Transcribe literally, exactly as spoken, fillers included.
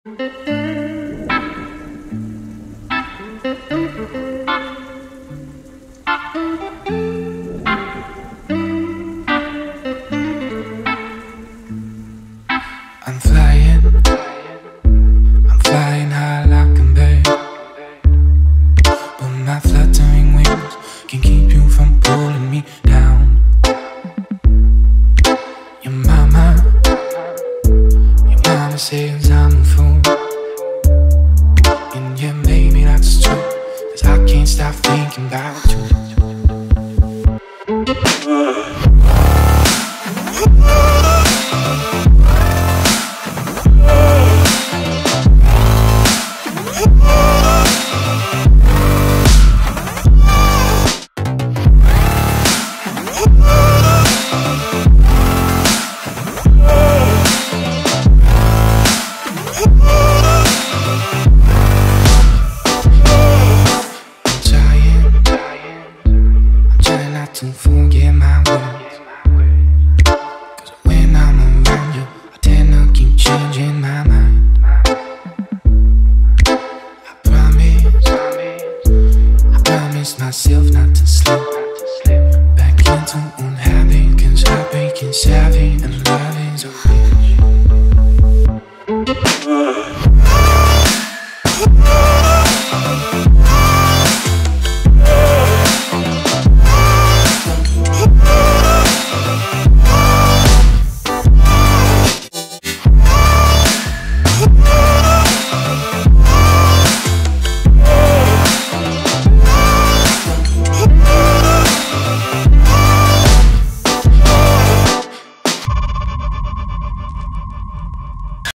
I'm flying, I'm flying high like a bird, but my fluttering wings can keep you from pulling me down. Your mama, your mama says I'm a fool, and yeah, maybe that's true, 'cause I can't stop thinking about you.